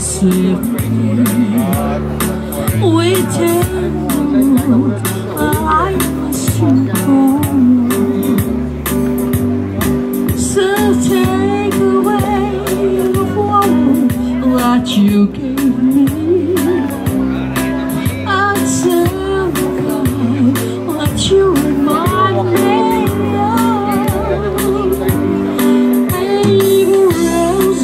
swiftly waiting I must go. So take away the one that you gave me, and tell what you remind me of. Baby roses,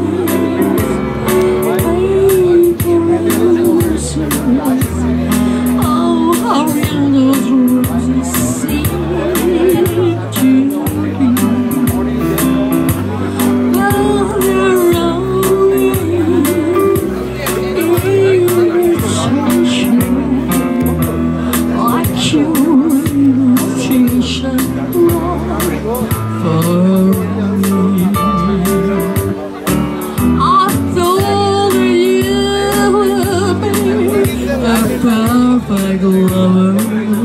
baby roses, oh how real those roses seem to be. But they're only imitation, like your imitation for me. I thought you would be a perfect lover.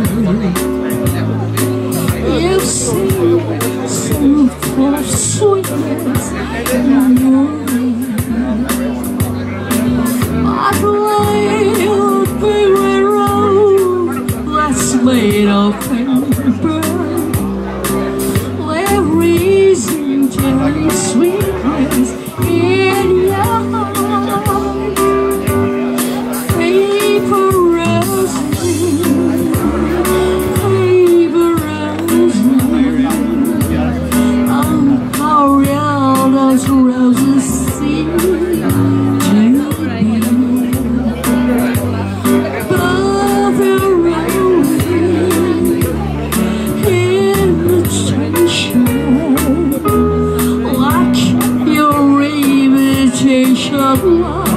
You seem so full of sweetness in your eyes. I'd lay a favorite rose that's made of paper. There isn't any sweetness in your eyes. Paper roses, paper roses, oh how real those roses seem to be. But they're only imitation, like your imitation.